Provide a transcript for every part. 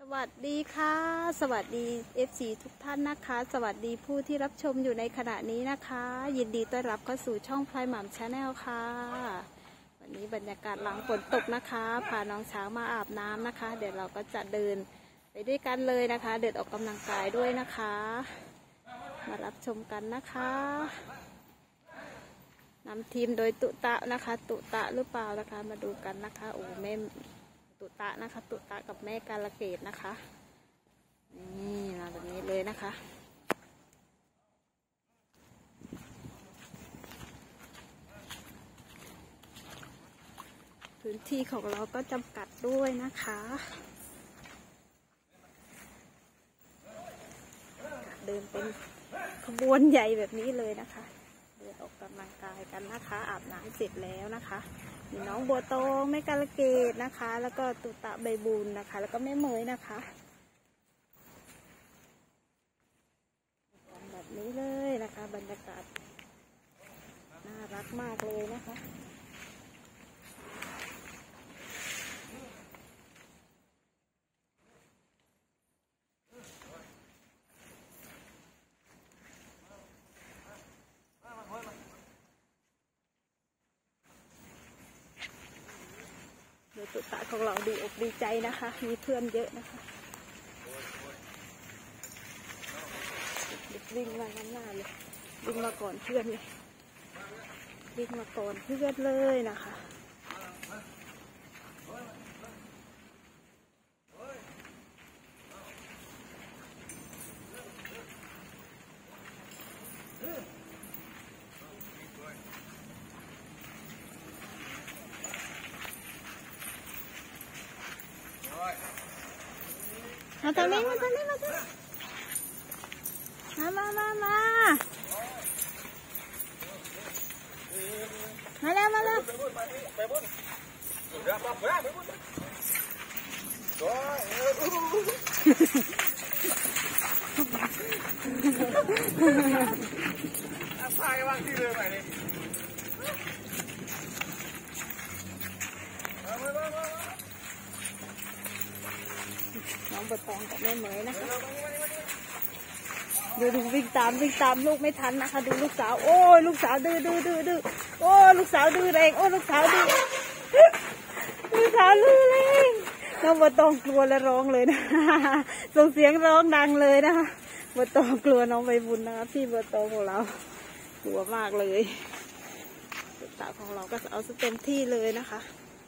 วัสดีค่ะสวัสดี FC ทุกท่านนะคะสวัสดีผู้ที่รับชมอยู่ในขณะนี้นะคะยินดีต้อนรับเข้าสู่ช่องพลายหม่ำชาแนลค่ะวันนี้บรรยากาศหลังฝนตกนะคะพาน้องช้างมาอาบน้ำนะคะเดี๋ยวเราก็จะเดินไปด้วยกันเลยนะคะเดินออกกำลังกายด้วยนะคะมารับชมกันนะคะนำทีมโดยตุตะนะคะตุตะหรือเปล่านะคะมาดูกันนะคะโอ้แม่ตุตะนะคะตุตะกับแม่กาลเกตนะคะนี่มาแบบนี้เลยนะคะพื้นที่ของเราก็จำกัดด้วยนะคะเดินเป็นขบวนใหญ่แบบนี้เลยนะคะเดินออกกำลังกายกันนะคะอาบน้ำเสร็จแล้วนะคะมีน้องบัวตองแม่กาลเกตนะคะแล้วก็ตุตะใบบุญนะคะแล้วก็แม่เมยนะคะแบบนี้เลยนะคะบรรยากาศน่ารักมากเลยนะคะตุตะของเราดีอกดีใจนะคะมีเพื่อนเยอะนะคะวิ่งมาข้างหน้าเลยวิ่งมาก่อนเพื่อนเลยวิ่งมาก่อนเพื่อนเลยนะคะมาทางนี้มาทางนี้มาทางนี้มาแล้วมาแล้วไปบุญพายว่างที่เรือไปเลยน้องบัวตองกับแม่เหมยนะคะดูวิ่งตามลูกไม่ทันนะคะดูลูกสาวโอ้ยลูกสาวดื้อโอ้ลูกสาวดื้อแรงโอ้ลูกสาวดื้อลูกสาวดื้อแรงน้องบัวตองกลัวและร้องเลยนะส่งเสียงร้องดังเลยนะคะบัวตองกลัวน้องใบบุญนะคะพี่บัวตองของเรากลัวมากเลยลูกสาวของเราก็จะเอาเต็มที่เลยนะคะ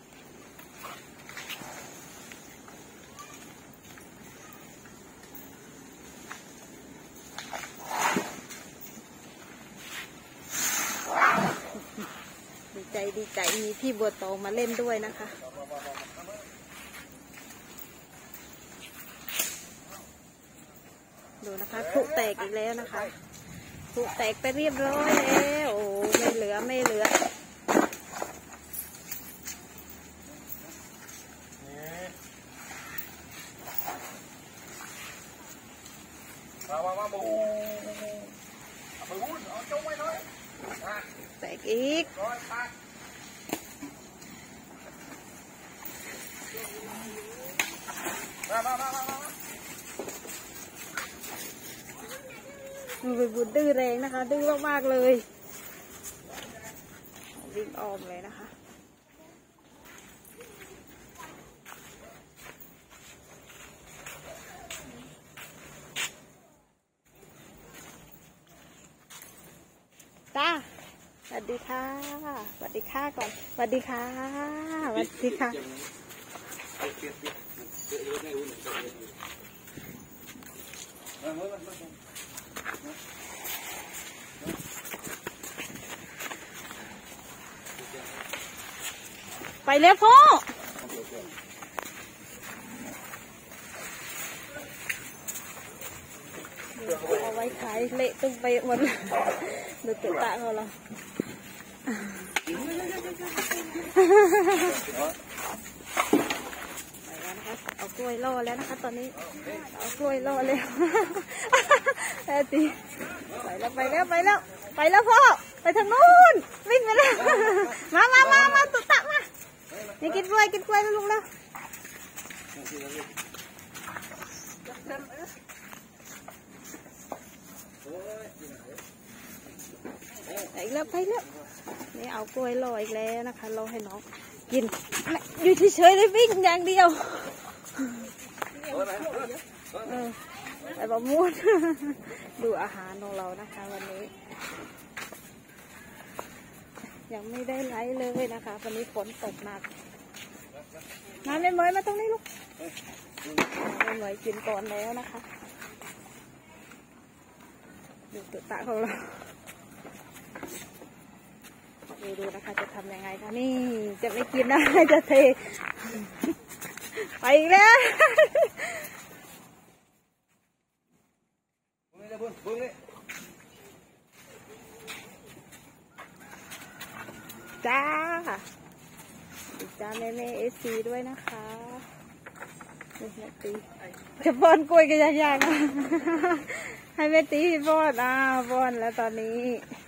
ดีใจมีพี่บัวตองมาเล่นด้วยนะคะดูนะคะพลุแตกอีกแล้วนะคะพลุแตกไปเรียบร้อยแล้วโอ้ไม่เหลือมาบูเอาไปวุ้นเอาจงไว้หน่อยแตกอีกมันเป็นบุญดื้อแรงนะคะดื้อมากๆเลยวิ่งออมเลยนะคะจ้าสวัสดีค่ะสวัสดีค่ะก่อนสวัสดีค่ะสวัสดีค่ะไปแล้วพ่อเอาไว้ขายเละตึ้งไปหมดดูตุตะของเราเอากล้วยล่อแล้วนะคะตอนนี้เอากล้วยล่อแล้วตีไปแล้วพ่อไปทางนู้นวิ่งไปแล้วมาตุตะมานี่กินกล้วยแล้วลุงแล้วแล้วไปแล้วนี่เอากล้วยรออีกแล้วนะคะรอให้น้องกินอยู่เฉยๆเลยวิ่งอย่างเดียวไอ้บะม่วงดูอาหารของเรานะคะวันนี้ยังไม่ได้ไลฟ์เลยนะคะวันนี้ฝนตกหนักมาแม่เหมยมาตรงนี้ลูกแม่เหมยกินก่อนแล้วนะคะดูตัวตาของเราดูนะคะจะทำยังไงคะนี่จะไม่กินนะจะเทไปอีกแล้วจ้าจ้าแม่เอซีด้วยนะคะแม่ตีจะป้อนกล้วยกันยากๆนะให้แม่ตีป้อนป้อนแล้วตอนนี้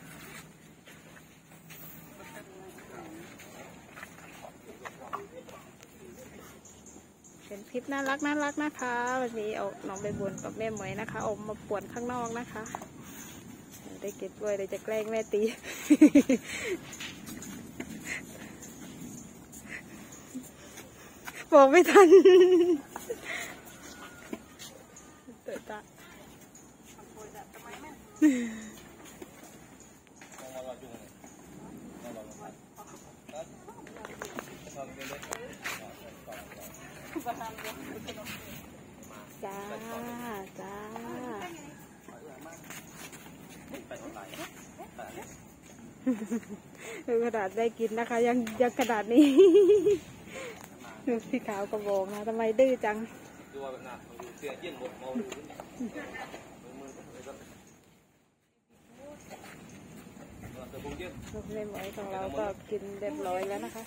เป็นคลิปน่ารักนะคะวันนี้เอาน้องใบบุญกับแม่เหมยนะคะออกมาป่วนข้างนอกนะคะได้เก็บกล้วยเลยจะแกล้งแม่ตีบอกไม่ทันเติร์ดตาจ้าดูกระดาษได้กินนะคะยังกระดาษนี้ดูพี่ขาวกระบอกนะทำไมดื้อจังลูกเล่นไว้ของเราก็กินเรียบร้อยแล้วนะคะ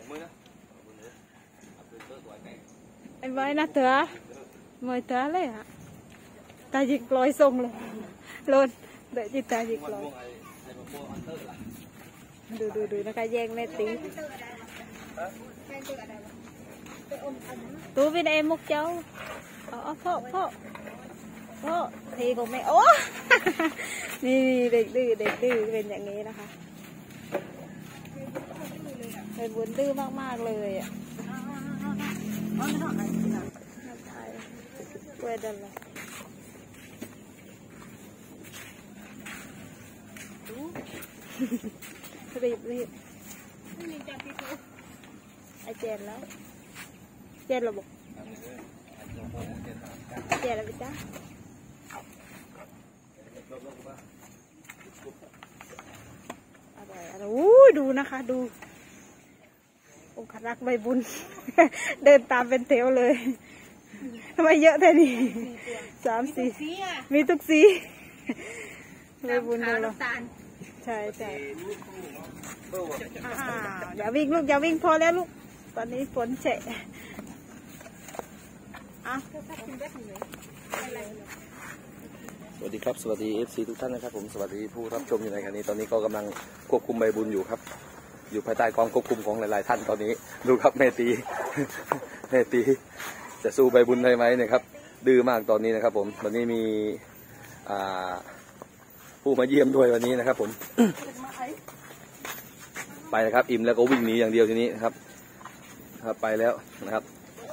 ไอ้ไว้นะเถอะมวยเถอะเลยฮะตาจิกลอยทรงเลยโลนเดี๋ยวจิตตาจิกลอยดูนะคะแย่งแม่ตีตู้เป็นเอ็มมุกเจ้าพ่อทีของแม่โอ้นี่เด็กดื้อเป็นอย่างนี้นะคะเป็นบุญดื้อมากๆเลยอ่ะเวดอะไรรีบไอเจนแล้วเจนเราบอกเจนแล้วพี่จ้าอะไรดูนะคะดูองค์รักใบบุญเดินตามเป็นเทวเลยทำไมเยอะแค่นี้3 4มีทุกสีใบบุญของเราใช่อย่าวิ่งลูกอย่าวิ่งพอแล้วลูกตอนนี้ฝนเฉะสวัสดีครับสวัสดี FC ทุกท่านนะครับผมสวัสดีผู้รับชมอยู่ในขณะนี้ตอนนี้ก็กำลังควบคุมใบบุญอยู่ครับอยู่ภายใต้กองควบคุมของหลายๆท่านตอนนี้ดูครับแม่ตีจะสู้ใบบุญได้ไหมเนี่ยครับดื้อมากตอนนี้นะครับผมวันนี้มีผู้มาเยี่ยมด้วยวันนี้นะครับผมไปนะครับอิ่มแล้วก็วิ่งหนีอย่างเดียวทีนี้นะครับไปแล้วนะครับ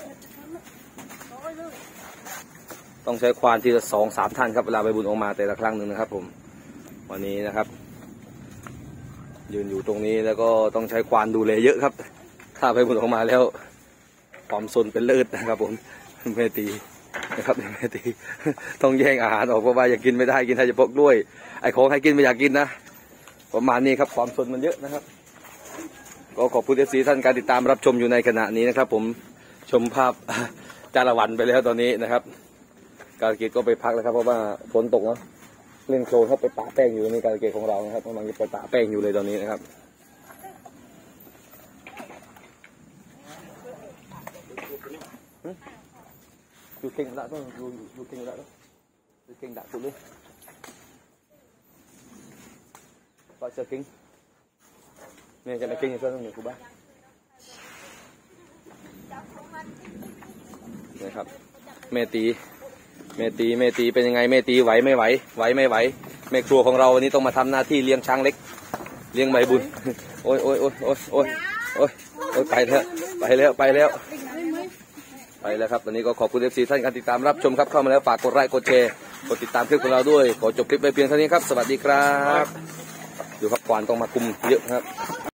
ต้องใช้ควานที่จะ2-3 ท่านครับเวลาไปบุญออกมาแต่ละครั้งหนึ่งนะครับผมวันนี้นะครับยืนอยู่ตรงนี้แล้วก็ต้องใช้ควานดูแลเยอะครับถ้าไปบุญออกมาแล้วความสนเป็นเลิศนะครับผมแม่ตีนะครับแม่ตีต้องแย่งอาหารออกเพราะว่าอยากกินไม่ได้กินถ้าจะพกด้วยไอ้ของให้กินไม่อยากกินนะประมาณนี้ครับความสนมันเยอะนะครับก็ขอบคุณFCท่านการติดตามรับชมอยู่ในขณะนี้นะครับผมชมภาพจาระวันไปแล้วตอนนี้นะครับการเกตก็ไปพักแล้วครับเพราะว่าฝนตกเนาะเล่นโคลนเข้าไปปะแป้งอยู่ในการเกตของเรานะครับกำลังจะไปปะแป้งอยู่เลยตอนนี้นะครับอยู่เก่งละต้องอยู่เก่งละอยู่เก่งดักสุดเลยก็เจอเก่งเนี่ยจะไม่เก่งอย่างเช่นหนึ่งครูบ้าเนี่ยครับแม่ตีเป็นยังไงแม่ตีไหวไม่ไหวแม่ครัวของเราวันนี้ต้องมาทำหน้าที่เลี้ยงช้างเล็กเลี้ยงใบบุญโอ้ยโอ้ยโอ้ยโอ้ยโอ้ยโอ้ยโอ้ยไปแล้วไปแล้วไปแล้วไปแล้วครับตอนนี้ก็ขอบคุณFCท่านการติดตามรับชมครับเข้ามาแล้วฝากกดไลค์กดแชร์กดติดตามคลิปของเราด้วยขอจบคลิปไปเพียงเท่านี้ครับสวัสดีครับดูครับควานต้องมาคุมเยอะครับ